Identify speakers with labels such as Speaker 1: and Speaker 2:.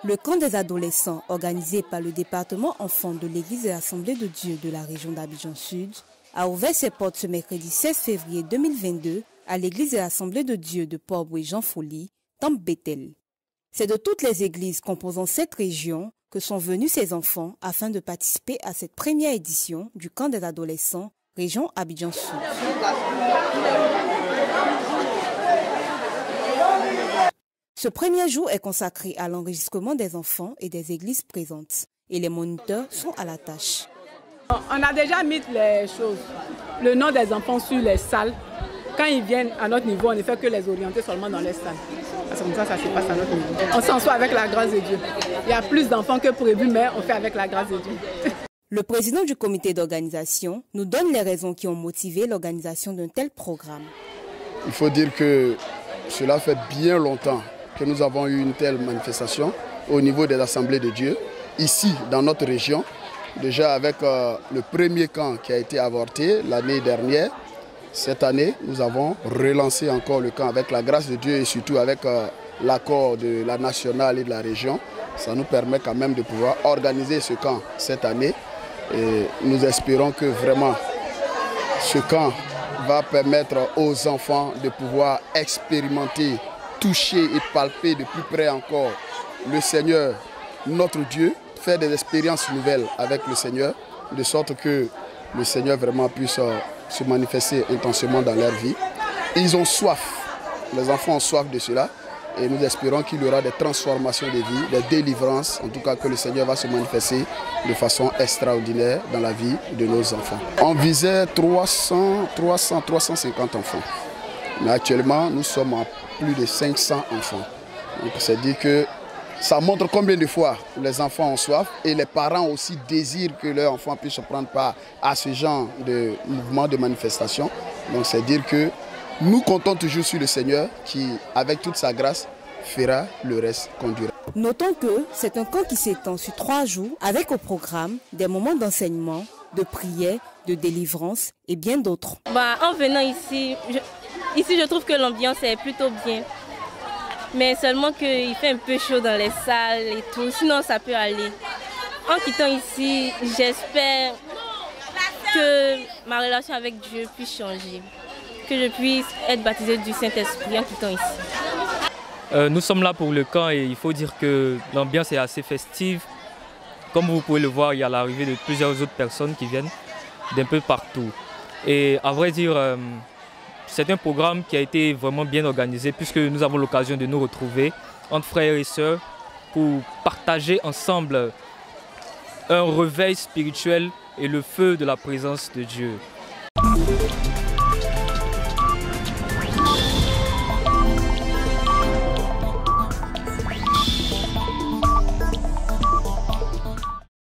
Speaker 1: Le camp des adolescents, organisé par le département enfants de l'église de l'Assemblée de Dieu de la région d'Abidjan Sud, a ouvert ses portes ce mercredi 16 février 2022 à l'église de l'Assemblée de Dieu de Port-Boué-Jean-Folie, Temple Bethel. C'est de toutes les églises composant cette région que sont venus ces enfants afin de participer à cette première édition du camp des adolescents, région Abidjan Sud. Ce premier jour est consacré à l'enregistrement des enfants et des églises présentes et les moniteurs sont à la tâche.
Speaker 2: On a déjà mis les choses, le nom des enfants sur les salles. Quand ils viennent à notre niveau, on ne fait que les orienter seulement dans les salles. C'est comme ça se passe à notre niveau. On s'en sort avec la grâce de Dieu. Il y a plus d'enfants que prévu, mais on fait avec la grâce de Dieu.
Speaker 1: Le président du comité d'organisation nous donne les raisons qui ont motivé l'organisation d'un tel programme.
Speaker 3: Il faut dire que cela fait bien longtemps que nous avons eu une telle manifestation au niveau des assemblées de Dieu, ici dans notre région, déjà avec le premier camp qui a été avorté l'année dernière. Cette année, nous avons relancé encore le camp avec la grâce de Dieu et surtout avec l'accord de la nationale et de la région. Ça nous permet quand même de pouvoir organiser ce camp cette année et nous espérons que vraiment ce camp va permettre aux enfants de pouvoir expérimenter, toucher et palper de plus près encore le Seigneur, notre Dieu, faire des expériences nouvelles avec le Seigneur, de sorte que le Seigneur vraiment puisse se manifester intensément dans leur vie. Ils ont soif, les enfants ont soif de cela et nous espérons qu'il y aura des transformations de vie, des délivrances, en tout cas que le Seigneur va se manifester de façon extraordinaire dans la vie de nos enfants. On visait 350 enfants, mais actuellement nous sommes à plus de 500 enfants. Donc c'est dit que ça montre combien de fois les enfants ont soif et les parents aussi désirent que leurs enfants puissent prendre part à ce genre de mouvement de manifestation. Donc c'est dire que nous comptons toujours sur le Seigneur qui, avec toute sa grâce, fera le reste conduira.
Speaker 1: Notons que c'est un camp qui s'étend sur 3 jours avec au programme des moments d'enseignement, de prière, de délivrance et bien d'autres.
Speaker 4: En venant ici, je trouve que l'ambiance est plutôt bien. Mais seulement qu'il fait un peu chaud dans les salles et tout, sinon ça peut aller. En quittant ici, j'espère que ma relation avec Dieu puisse changer, que je puisse être baptisée du Saint-Esprit en quittant ici.
Speaker 5: Nous sommes là pour le camp et il faut dire que l'ambiance est assez festive. Comme vous pouvez le voir, il y a l'arrivée de plusieurs autres personnes qui viennent d'un peu partout. Et à vrai dire, c'est un programme qui a été vraiment bien organisé puisque nous avons l'occasion de nous retrouver entre frères et sœurs pour partager ensemble un réveil spirituel et le feu de la présence de Dieu.